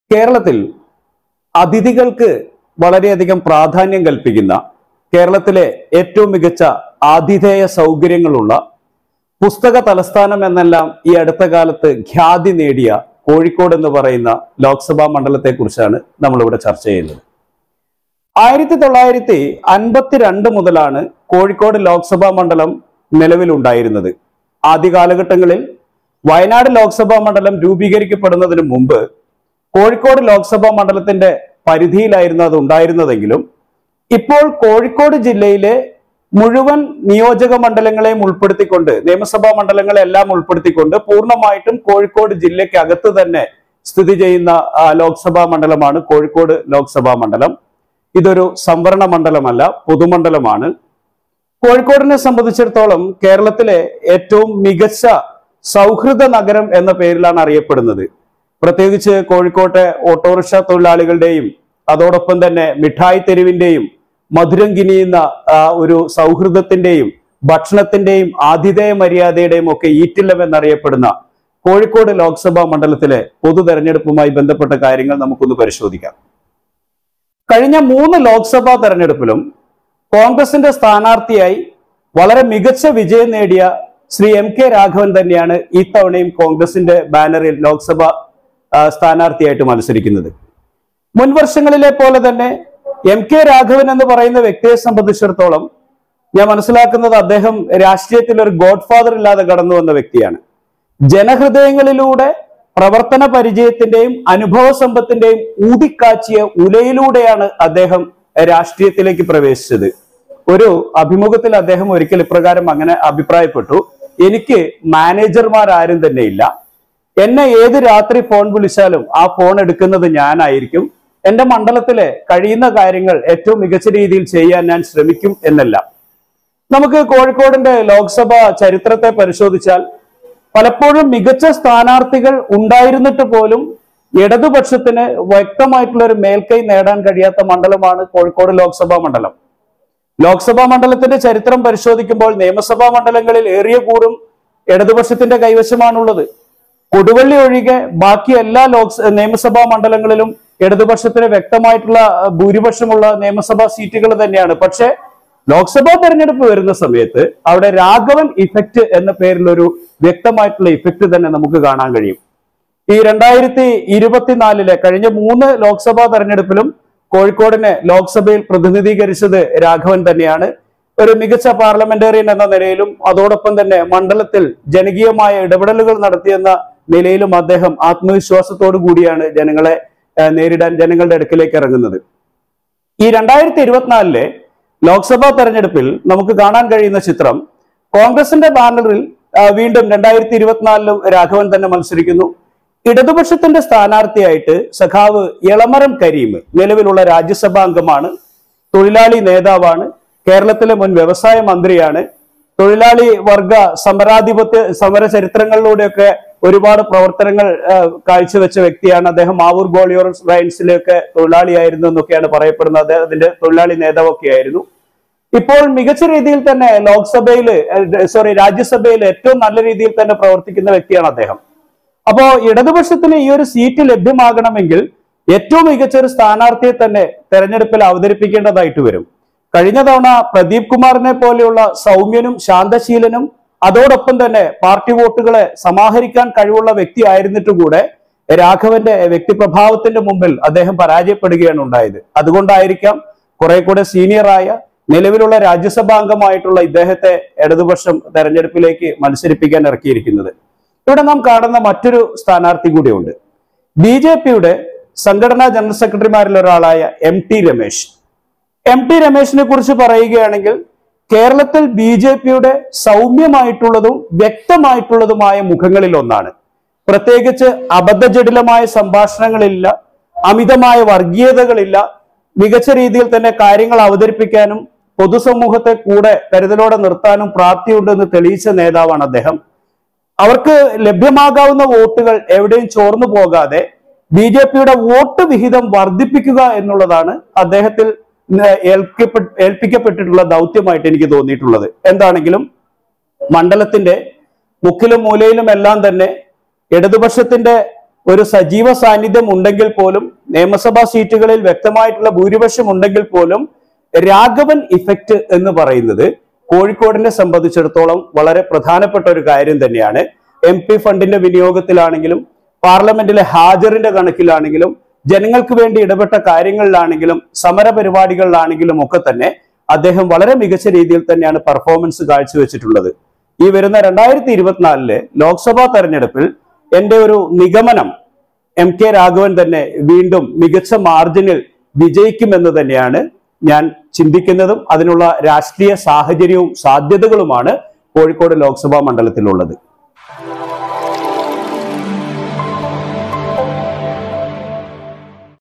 കേരളത്തിൽ അതിഥികൾക്ക് വളരെയധികം പ്രാധാന്യം കൽപ്പിക്കുന്ന, കേരളത്തിലെ ഏറ്റവും മികച്ച ആതിഥേയ സൗകര്യങ്ങളുള്ള, പുസ്തക തലസ്ഥാനം എന്നെല്ലാം ഈ അടുത്ത കാലത്ത് ഖ്യാതി നേടിയ കോഴിക്കോട് എന്ന് പറയുന്ന ലോക്സഭാ മണ്ഡലത്തെ കുറിച്ചാണ് നമ്മളിവിടെ ചർച്ച ചെയ്യുന്നത്. 1952 മുതലാണ് കോഴിക്കോട് ലോക്സഭാ മണ്ഡലം നിലവിലുണ്ടായിരുന്നത്. ആദ്യ കാലഘട്ടങ്ങളിൽ വയനാട് ലോക്സഭാ മണ്ഡലം രൂപീകരിക്കപ്പെടുന്നതിന് മുമ്പ് കോഴിക്കോട് ലോക്സഭാ മണ്ഡലത്തിന്റെ പരിധിയിലായിരുന്നു അത് ഉണ്ടായിരുന്നതെങ്കിലും ഇപ്പോൾ കോഴിക്കോട് ജില്ലയിലെ മുഴുവൻ നിയോജക മണ്ഡലങ്ങളെയും ഉൾപ്പെടുത്തിക്കൊണ്ട്, നിയമസഭാ മണ്ഡലങ്ങളെല്ലാം ഉൾപ്പെടുത്തിക്കൊണ്ട് പൂർണ്ണമായിട്ടും കോഴിക്കോട് ജില്ലയ്ക്കകത്ത് തന്നെ സ്ഥിതി ചെയ്യുന്ന ലോക്സഭാ മണ്ഡലമാണ് കോഴിക്കോട് ലോക്സഭാ മണ്ഡലം. ഇതൊരു സംവരണ മണ്ഡലമല്ല, പൊതുമണ്ഡലമാണ്. കോഴിക്കോടിനെ സംബന്ധിച്ചിടത്തോളം കേരളത്തിലെ ഏറ്റവും മികച്ച സൗഹൃദ നഗരം എന്ന പേരിലാണ് അറിയപ്പെടുന്നത്. പ്രത്യേകിച്ച് കോഴിക്കോട്ടെ ഓട്ടോറിക്ഷ തൊഴിലാളികളുടെയും അതോടൊപ്പം തന്നെ മിഠായി തെരുവിന്റെയും മധുരം കിനിയുന്ന ഒരു സൗഹൃദത്തിന്റെയും ഭക്ഷണത്തിന്റെയും ആതിഥേയ മര്യാദയുടെയും ഒക്കെ ഈറ്റില്ലം എന്നറിയപ്പെടുന്ന കോഴിക്കോട് ലോക്സഭാ മണ്ഡലത്തിലെ പൊതു തെരഞ്ഞെടുപ്പുമായി ബന്ധപ്പെട്ട കാര്യങ്ങൾ നമുക്കൊന്ന് പരിശോധിക്കാം. കഴിഞ്ഞ 3 ലോക്സഭാ തെരഞ്ഞെടുപ്പിലും കോൺഗ്രസിന്റെ സ്ഥാനാർത്ഥിയായി വളരെ മികച്ച വിജയം നേടിയ ശ്രീ MK രാഘവൻ തന്നെയാണ് ഇത്തവണയും കോൺഗ്രസിന്റെ ബാനറിൽ ലോക്സഭ സ്ഥാനാർത്ഥിയായിട്ട് മത്സരിക്കുന്നത്. മുൻ വർഷങ്ങളിലെ പോലെ തന്നെ MK രാഘവൻ എന്ന് പറയുന്ന വ്യക്തിയെ സംബന്ധിച്ചിടത്തോളം ഞാൻ മനസ്സിലാക്കുന്നത് അദ്ദേഹം രാഷ്ട്രീയത്തിൽ ഒരു ഗോഡ് ഫാദർ ഇല്ലാതെ കടന്നു വന്ന വ്യക്തിയാണ്. ജനഹൃദയങ്ങളിലൂടെ പ്രവർത്തന പരിചയത്തിന്റെയും അനുഭവ സമ്പത്തിന്റെയും ഊതിക്കാച്ചിയ ഉലയിലൂടെയാണ് അദ്ദേഹം രാഷ്ട്രീയത്തിലേക്ക് പ്രവേശിച്ചത്. ഒരു അഭിമുഖത്തിൽ അദ്ദേഹം ഒരിക്കൽ ഇപ്രകാരം അങ്ങനെ അഭിപ്രായപ്പെട്ടു: എനിക്ക് മാനേജർമാരാരും തന്നെ ഇല്ല, എന്നെ ഏത് രാത്രി ഫോൺ വിളിച്ചാലും ആ ഫോൺ എടുക്കുന്നത് ഞാനായിരിക്കും, എന്റെ മണ്ഡലത്തിലെ കഴിയുന്ന കാര്യങ്ങൾ ഏറ്റവും മികച്ച രീതിയിൽ ചെയ്യാൻ ഞാൻ ശ്രമിക്കും എന്നല്ല. നമുക്ക് കോഴിക്കോടിന്റെ ലോക്സഭാ ചരിത്രത്തെ പരിശോധിച്ചാൽ പലപ്പോഴും മികച്ച സ്ഥാനാർത്ഥികൾ ഉണ്ടായിരുന്നിട്ട് പോലും ഇടതുപക്ഷത്തിന് വ്യക്തമായിട്ടുള്ള ഒരു മേൽക്കൈ നേടാൻ കഴിയാത്ത മണ്ഡലമാണ് കോഴിക്കോട് ലോക്സഭാ മണ്ഡലം. ലോക്സഭാ മണ്ഡലത്തിന്റെ ചരിത്രം പരിശോധിക്കുമ്പോൾ നിയമസഭാ മണ്ഡലങ്ങളിൽ ഏറിയ കൂറും ഇടതുപക്ഷത്തിന്റെ കൈവശമാണുള്ളത്. കൊടുവള്ളി ഒഴികെ ബാക്കി എല്ലാ നിയമസഭാ മണ്ഡലങ്ങളിലും ഇടതുപക്ഷത്തിന് വ്യക്തമായിട്ടുള്ള ഭൂരിപക്ഷമുള്ള നിയമസഭാ സീറ്റുകൾ തന്നെയാണ്. പക്ഷെ ലോക്സഭാ തെരഞ്ഞെടുപ്പ് വരുന്ന സമയത്ത് അവിടെ രാഘവൻ ഇഫക്റ്റ് എന്ന പേരിൽ ഒരു വ്യക്തമായിട്ടുള്ള ഇഫക്റ്റ് തന്നെ നമുക്ക് കാണാൻ കഴിയും. ഈ 2024 കഴിഞ്ഞ 3 ലോക്സഭാ തെരഞ്ഞെടുപ്പിലും കോഴിക്കോടിനെ ലോക്സഭയിൽ പ്രതിനിധീകരിച്ചത് രാഘവൻ തന്നെയാണ്. ഒരു മികച്ച പാർലമെന്റേറിയൻ എന്ന നിലയിലും അതോടൊപ്പം തന്നെ മണ്ഡലത്തിൽ ജനകീയമായ ഇടപെടലുകൾ നടത്തിയെന്ന നിലയിലും അദ്ദേഹം ആത്മവിശ്വാസത്തോടു കൂടിയാണ് ജനങ്ങളെ നേരിടാൻ ജനങ്ങളുടെ അടുക്കിലേക്ക് ഇറങ്ങുന്നത്. ഈ 2024 ലോക്സഭാ തെരഞ്ഞെടുപ്പിൽ നമുക്ക് കാണാൻ കഴിയുന്ന ചിത്രം, കോൺഗ്രസിന്റെ ബാനറിൽ വീണ്ടും 2024 രാഘവൻ തന്നെ മത്സരിക്കുന്നു. ഇടതുപക്ഷത്തിന്റെ സ്ഥാനാർത്ഥിയായിട്ട് സഖാവ് എളമരം കരീം നിലവിലുള്ള രാജ്യസഭാ അംഗമാണ്, തൊഴിലാളി നേതാവാണ്, കേരളത്തിലെ മുൻ വ്യവസായ മന്ത്രിയാണ്. തൊഴിലാളി വർഗ സമര ചരിത്രങ്ങളിലൂടെയൊക്കെ ഒരുപാട് പ്രവർത്തനങ്ങൾ കാഴ്ചവെച്ച വ്യക്തിയാണ് അദ്ദേഹം. മാവൂർ ഗോളിയോർ റൈൻസിലൊക്കെ തൊഴിലാളിയായിരുന്നു എന്നൊക്കെയാണ് പറയപ്പെടുന്നത്. അദ്ദേഹത്തിന്റെ തൊഴിലാളി നേതാവൊക്കെ ആയിരുന്നു. ഇപ്പോൾ മികച്ച രീതിയിൽ തന്നെ രാജ്യസഭയിൽ ഏറ്റവും നല്ല രീതിയിൽ തന്നെ പ്രവർത്തിക്കുന്ന വ്യക്തിയാണ് അദ്ദേഹം. അപ്പോ ഇടതുപക്ഷത്തിന് ഈ ഒരു സീറ്റ് ലഭ്യമാകണമെങ്കിൽ ഏറ്റവും മികച്ച ഒരു സ്ഥാനാർത്ഥിയെ തന്നെ തെരഞ്ഞെടുപ്പിൽ അവതരിപ്പിക്കേണ്ടതായിട്ട് വരും. കഴിഞ്ഞ തവണ പ്രദീപ് കുമാറിനെ പോലെയുള്ള സൗമ്യനും ശാന്തശീലനും അതോടൊപ്പം തന്നെ പാർട്ടി വോട്ടുകളെ സമാഹരിക്കാൻ കഴിവുള്ള വ്യക്തി ആയിരുന്നിട്ട് കൂടെ രാഘവന്റെ വ്യക്തിപ്രഭാവത്തിന്റെ മുമ്പിൽ അദ്ദേഹം പരാജയപ്പെടുകയാണ് ഉണ്ടായത്. അതുകൊണ്ടായിരിക്കാം കുറെ കൂടെ സീനിയറായ നിലവിലുള്ള രാജ്യസഭാ അംഗമായിട്ടുള്ള ഇദ്ദേഹത്തെ ഇടതുപക്ഷം തെരഞ്ഞെടുപ്പിലേക്ക് മത്സരിപ്പിക്കാൻ ഇറക്കിയിരിക്കുന്നത്. ഇവിടെ നാം കാണുന്ന മറ്റൊരു സ്ഥാനാർത്ഥി കൂടിയുണ്ട്. BJPയുടെ സംഘടനാ ജനറൽ സെക്രട്ടറിമാരിൽ ഒരാളായ MT രമേശ്. MT രമേശിനെ കുറിച്ച് പറയുകയാണെങ്കിൽ കേരളത്തിൽ BJPയുടെ സൗമ്യമായിട്ടുള്ളതും വ്യക്തമായിട്ടുള്ളതുമായ മുഖങ്ങളിൽ ഒന്നാണ്. പ്രത്യേകിച്ച് അബദ്ധജടിലമായ സംഭാഷണങ്ങളില്ല, അമിതമായ വർഗീയതകളില്ല, മികച്ച രീതിയിൽ തന്നെ കാര്യങ്ങൾ അവതരിപ്പിക്കാനും പൊതുസമൂഹത്തെ കൂടെ കരുതലോടെ നിർത്താനും പ്രാപ്തിയുണ്ടെന്ന് തെളിയിച്ച നേതാവാണ് അദ്ദേഹം. അവർക്ക് ലഭ്യമാകാവുന്ന വോട്ടുകൾ എവിടെയും ചോർന്നു പോകാതെ BJPയുടെ വോട്ട് വിഹിതം വർദ്ധിപ്പിക്കുക എന്നുള്ളതാണ് അദ്ദേഹത്തിൽ ഏൽപ്പിക്കപ്പെട്ടിട്ടുള്ള ദൗത്യമായിട്ട് എനിക്ക് തോന്നിയിട്ടുള്ളത്. എന്താണെങ്കിലും മണ്ഡലത്തിന്റെ മുക്കിലും മൂലയിലും എല്ലാം തന്നെ ഇടതുപക്ഷത്തിന്റെ ഒരു സജീവ സാന്നിധ്യം ഉണ്ടെങ്കിൽ പോലും, നിയമസഭാ സീറ്റുകളിൽ വ്യക്തമായിട്ടുള്ള ഭൂരിപക്ഷം ഉണ്ടെങ്കിൽ പോലും രാഘവൻ ഇഫക്റ്റ് എന്ന് പറയുന്നത് കോഴിക്കോടിനെ സംബന്ധിച്ചിടത്തോളം വളരെ പ്രധാനപ്പെട്ട ഒരു കാര്യം തന്നെയാണ്. MP ഫണ്ടിന്റെ വിനിയോഗത്തിലാണെങ്കിലും പാർലമെന്റിലെ ഹാജറിന്റെ കണക്കിലാണെങ്കിലും ജനങ്ങൾക്ക് വേണ്ടി ഇടപെട്ട കാര്യങ്ങളിലാണെങ്കിലും സമര പരിപാടികളിലാണെങ്കിലും ഒക്കെ തന്നെ അദ്ദേഹം വളരെ മികച്ച രീതിയിൽ തന്നെയാണ് പെർഫോമൻസ് കാഴ്ചവെച്ചിട്ടുള്ളത്. ഈ വരുന്ന 2024 ലോക്സഭാ തെരഞ്ഞെടുപ്പിൽ എന്റെ ഒരു നിഗമനം MK രാഘവൻ തന്നെ വീണ്ടും മികച്ച മാർജിനിൽ വിജയിക്കുമെന്ന് തന്നെയാണ് ഞാൻ ചിന്തിക്കുന്നതും. അതിനുള്ള രാഷ്ട്രീയ സാഹചര്യവും സാധ്യതകളുമാണ് കോഴിക്കോട് ലോക്സഭാ മണ്ഡലത്തിലുള്ളത്.